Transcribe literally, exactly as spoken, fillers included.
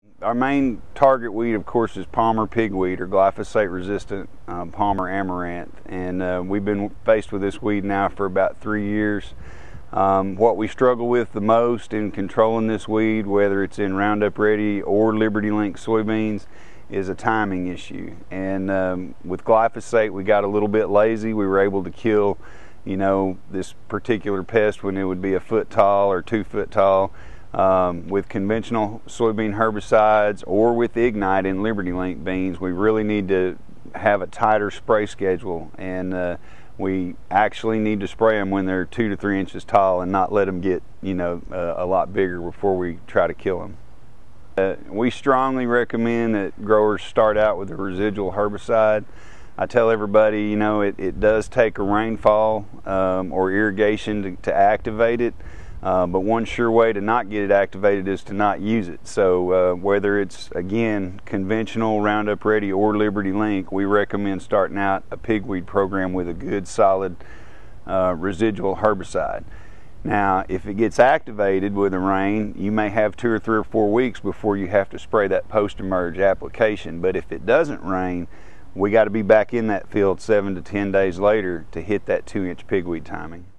Our main target weed, of course, is palmer pigweed, or glyphosate-resistant um, palmer amaranth, and uh, we've been faced with this weed now for about three years. Um, what we struggle with the most in controlling this weed, whether it's in Roundup Ready or Liberty Link soybeans, is a timing issue. And um, with glyphosate, we got a little bit lazy. We were able to kill, you know, this particular pest when it would be a foot tall or two foot tall. Um, with conventional soybean herbicides or with Ignite in Liberty Link beans, we really need to have a tighter spray schedule, and uh, we actually need to spray them when they're two to three inches tall and not let them get, you know, uh, a lot bigger before we try to kill them. Uh, we strongly recommend that growers start out with a residual herbicide. I tell everybody, you know, it, it does take a rainfall um, or irrigation to, to activate it. Uh, but one sure way to not get it activated is to not use it. So uh, whether it's, again, conventional Roundup Ready or Liberty Link, we recommend starting out a pigweed program with a good solid uh, residual herbicide. Now, if it gets activated with the rain, you may have two or three or four weeks before you have to spray that post-emerge application. But if it doesn't rain, we got to be back in that field seven to ten days later to hit that two inch pigweed timing.